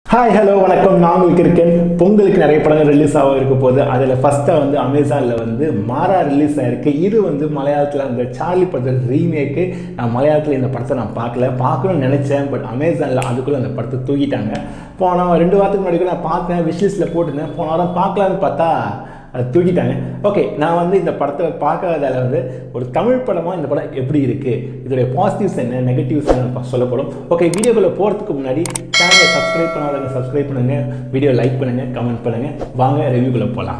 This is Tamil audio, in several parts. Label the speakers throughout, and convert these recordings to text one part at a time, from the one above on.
Speaker 1: Hi, hello, வணக்கம். நான் Kirukkan. பொங்கலுக்கு நிறைய படங்கள் ரிலீஸ் ஆக இருக்க போகுது. அதில் ஃபர்ஸ்ட்டாக வந்து அமேசானில் வந்து மாரா ரிலீஸ் ஆகிருக்கு. இது வந்து மலையாளத்தில் அந்த சார்லி படத்தோட ரீமேக்கு. நான் மலையாளத்தில் இந்த படத்தை நான் பார்க்கணும்னு நினச்சேன். பட் அமேசானில் அதுக்குள்ளே அந்த படத்தை தூக்கிட்டாங்க. போன 2 வாரத்துக்கு முன்னாடி நான் பார்த்தேன், விஷ்லிஸ்ட்டில் போட்டுருந்தேன். போன வாரம் பார்க்கலான்னு பார்த்தா அதை தூக்கிட்டாங்க. ஓகே, நான் வந்து இந்த படத்தை பார்க்காததால் வந்து ஒரு தமிழ் படமாக இந்த படம் எப்படி இருக்குது, இதோடைய பாசிட்டிவ்ஸ் என்ன, நெகட்டிவ்ஸ் என்ன சொல்லப்படும். ஓகே, வீடியோக்குள்ளே போகிறதுக்கு முன்னாடி சேனலை சப்ஸ்கிரைப் பண்ணாதவங்க சப்ஸ்கிரைப் பண்ணுங்கள், வீடியோ லைக் பண்ணுங்கள், கமெண்ட் பண்ணுங்கள். வாங்க ரிவ்யூக்குள்ளே போகலாம்.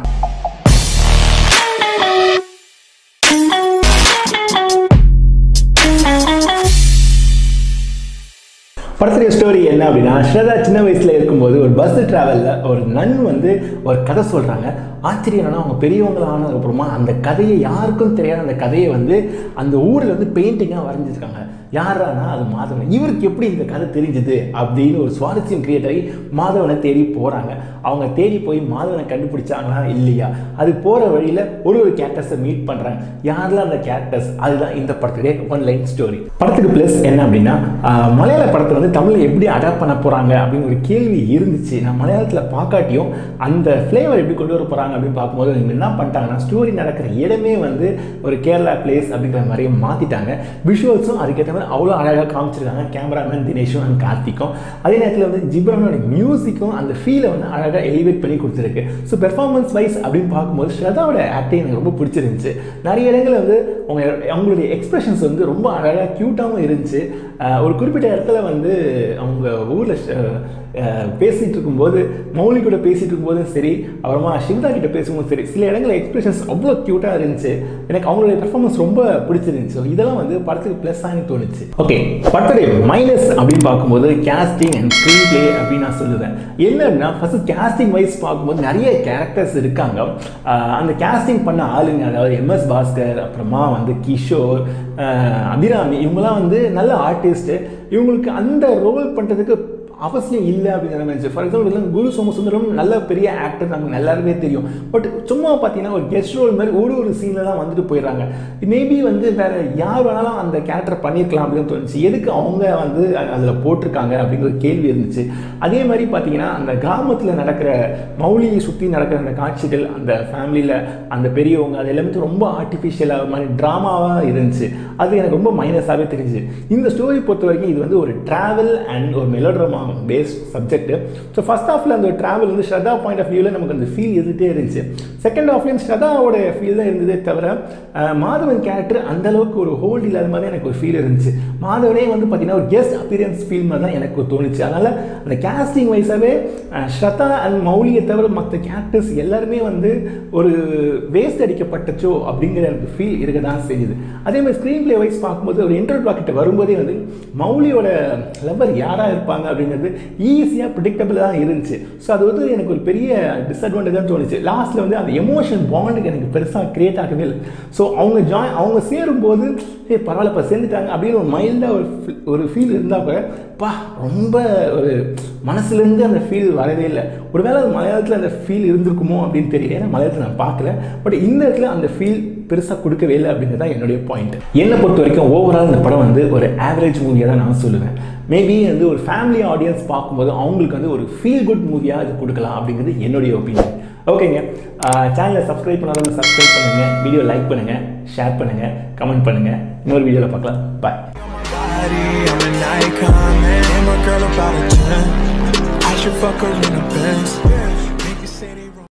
Speaker 1: படத்துடைய ஸ்டோரி என்ன அப்படின்னா, ஸ்ரதா சின்ன வயசில் இருக்கும்போது ஒரு பஸ் ட்ராவலில் ஒரு நன் வந்து ஒரு கதை சொல்கிறாங்க. ஆச்சரியம் என்னன்னா, அவங்க பெரியவங்களாக ஆனதுக்கப்புறமா அந்த கதையை யாருக்கும் தெரியாத அந்த கதையை வந்து அந்த ஊரில் வந்து பெயிண்டிங்காக வரைஞ்சிருக்காங்க. யாரானா அது மாதவன். இவருக்கு எப்படி இந்த கதை தெரிஞ்சுது அப்படின்னு ஒரு சுவாரஸ்யம் கிரியேட் ஆகி மாதவனை தேடி போகிறாங்க. அவங்க தேடி போய் மாதவனை கண்டுபிடிச்சாங்களா இல்லையா, அது போகிற வழியில் ஒரு கேரக்டர்ஸை மீட் பண்ணுறாங்க. யாரெல்லாம் அந்த கேரக்டர்ஸ், அதுதான் இந்த படத்துடைய ஒன்லைன் ஸ்டோரி. படத்துக்கு ப்ளஸ் என்ன அப்படின்னா, மலையாள படத்தை வந்து தமிழில் எப்படி அடாப்ட் பண்ண போகிறாங்க அப்படின்னு ஒரு கேள்வி இருந்துச்சு. நான் மலையாளத்தில் பார்க்காட்டியும் அந்த ஃப்ளேவர் எப்படி கொண்டு வர போகிறாங்க அப்படின்னு பார்க்கும்போது இவங்க என்ன பண்ணிட்டாங்கன்னா, ஸ்டோரி நடக்கிற இடமே வந்து ஒரு கேரளா பிளேஸ் அப்படிங்கிற மாதிரியே மாற்றிட்டாங்க. விஷுவல்ஸும் அதுக்கேற்ற அவ்வளோ அழகாக காமிச்சிருக்காங்க. கேமராமேன் தினேஷும் அண்ட் கார்த்திக்கும். அதே நேரத்தில் வந்து ஜிப்ரானோட மியூசிக்கும் அந்த ஃபீலை வந்து அழகாக எலிவேட் பண்ணி கொடுத்துருக்கு. ஸோ பெர்ஃபார்மன்ஸ் வைஸ் அப்படின்னு பார்க்கும்போது ஸ்ரதாவோட ஆக்டிங் எனக்கு ரொம்ப பிடிச்சிருந்துச்சு. நிறைய இடங்களில் வந்து அவங்களுடைய எக்ஸ்பிரஷன்ஸ் வந்து ரொம்ப அழகாக க்யூட்டாகவும் இருந்துச்சு. ஒரு குறிப்பிட்ட இடத்துல வந்து அவங்க ஊரில் பேசிகிட்டு இருக்கும்போது, மௌலி கூட பேசிகிட்டு இருக்கும்போதும் சரி, அப்புறமா ஷிவ்தா கிட்ட பேசும்போது சரி, சில இடங்களில் எக்ஸ்பிரஷன்ஸ் அவ்வளோ க்யூட்டாக இருந்துச்சு. எனக்கு அவங்களுடைய பெர்ஃபார்மன்ஸ் ரொம்ப பிடிச்சிருந்துச்சு. இதெல்லாம் வந்து படத்துக்கு ப்ளஸ்ஸாக தோணுச்சு. ஓகே, படத்துடைய மைனஸ் அப்படின்னு பார்க்கும்போது கேஸ்டிங் அண்ட் ஸ்க்ரீன் பிளே அப்படின்னு நான் சொல்லுவேன். என்ன அப்படின்னா, ஃபர்ஸ்ட் கேஸ்டிங் வைஸ் பார்க்கும்போது நிறைய கேரக்டர்ஸ் இருக்காங்க. அந்த கேஸ்டிங் பண்ண ஆளுங்க, அதாவது எம்எஸ் பாஸ்கர், அப்புறமா வந்து கிஷோர், அபிராமி, இவங்கெல்லாம் வந்து நல்ல ஆர்டிஸ்ட்டு. இவங்களுக்கு அந்த ரோல் பண்ணுறதுக்கு அவசியம் இல்லை அப்படின்னு நினைச்சு. ஃபார் எக்ஸாம்பிள் குரு சோமசுந்தரம் நல்ல பெரிய ஆக்டர், நமக்கு எல்லாருமே தெரியும். பட் சும்மா பார்த்தீங்கன்னா ஒரு கெஸ்ட் ரோல் மாதிரி ஒரு சீனில் தான் வந்துட்டு போயிடுறாங்க. மேபி வந்து வேறு யார் வேணாலும் அந்த கேரக்டர் பண்ணியிருக்கலாம் அப்படின்னு தோணுச்சு. எதுக்கு அவங்க வந்து அதில் போட்டிருக்காங்க அப்படிங்கிற கேள்வி இருந்துச்சு. அதே மாதிரி பார்த்தீங்கன்னா, அந்த கிராமத்தில் நடக்கிற மௌலியை சுற்றி நடக்கிற அந்த காட்சிகள், அந்த ஃபேமிலியில் அந்த பெரியவங்க, அது எல்லாமே ரொம்ப ஆர்டிஃபிஷியலாக மாதிரி ட்ராமாவாக இருந்துச்சு. அது எனக்கு ரொம்ப மைனஸாகவே தெரிஞ்சுது. இந்த ஸ்டோரி பொறுத்த வரைக்கும் இது வந்து ஒரு ட்ராவல் அண்ட் ஒரு melodrama based subject. So first ஹாஃபில் அந்த ட்ராவல் வந்து ஸ்ரதா பாயிண்ட் ஆஃப் வியூவில் நமக்கு அந்த ஃபீல் இருந்துகிட்டே இருந்துச்சு. செகண்ட் ஹாஃப்லேயும் ஸ்ரதாவோட ஃபீல் தான் இருந்ததே தவிர மாதவன் கேரக்டர் அந்த அளவுக்கு ஒரு ஹோல்ட் இல்லாத மாதிரி எனக்கு ஒரு ஃபீல் இருந்துச்சு. மாதவனே வந்து பார்த்தீங்கன்னா ஒரு கெஸ்ட் அப்பியரன்ஸ் ஃபீல் மாதிரி தான் எனக்கு தோணுச்சு. அதனால் அந்த கேஸ்டிங் வைஸாகவே ஸ்ரதா அண்ட் மௌலியை தவிர மற்ற கேரக்டர்ஸ் எல்லாருமே வந்து ஒரு வேஸ்ட் அடிக்கப்பட்டச்சோ அப்படிங்கிற எனக்கு ஃபீல் இருக்க தான் செஞ்சுது. அதே மாதிரி ஸ்க்ரீன் பிளே வைஸ் பார்க்கும்போது ஒரு இன்டர்வல் பாக்கிட்ட வரும்போதே வந்து மௌலியோட லவர் யாராக இருப்பாங்க அப்படிங்கிறது ஈஸியாக ப்ரிடிக்டபிளாக தான் இருந்துச்சு. ஸோ அது வந்து எனக்கு ஒரு பெரிய டிஸ்அட்வான்டேஜாக தோணுச்சு. லாஸ்ட்டில் வந்து அந்த எமோஷன் பாண்டுக்கு எனக்கு பெருசாக கிரியேட் ஆகவே இல்லை. ஸோ அவங்க சேரும்போது பரவாயில்லப்பா சேர்ந்துட்டாங்க அப்படின்னு ஒரு மைல்டாக ஒரு ஃபீல் இருந்தால் கூட ரொம்ப ஒரு மனசுலேருந்து அந்த ஃபீல் வரவே இல்லை. ஒருவேளை அது மலையாளத்தில் அந்த ஃபீல் இருந்திருக்குமோ அப்படின்னு தெரியல. ஏன்னா மலையாளத்தில் நான் பார்க்கல. பட் இந்த இடத்துல அந்த ஃபீல் பெருசாக கொடுக்கவே இல்லை அப்படிங்கிறது தான் என்னுடைய பாயிண்ட். என்னை பொறுத்த வரைக்கும் ஓவரால் இந்த படம் வந்து ஒரு ஆவரேஜ் மூவியாக தான் நான் சொல்லுவேன். மேபி வந்து ஒரு ஃபேமிலி ஆடியன்ஸ் பார்க்கும்போது அவங்களுக்கு வந்து ஒரு ஃபீல் குட் மூவியாக இது கொடுக்கலாம் அப்படிங்கிறது என்னுடைய ஒப்பீனியன். ஓகேங்க, சேனலை சப்ஸ்கிரைப் பண்ணாதவங்க சப்ஸ்கிரைப் பண்ணுங்கள், வீடியோ லைக் பண்ணுங்கள், ஷேர் பண்ணுங்கள், கமெண்ட் பண்ணுங்கள். இன்னொரு வீடியோவில் பார்க்கலாம். பாய். I'm an icon, man. And my girl about a 10. I should fuck her in the Benz.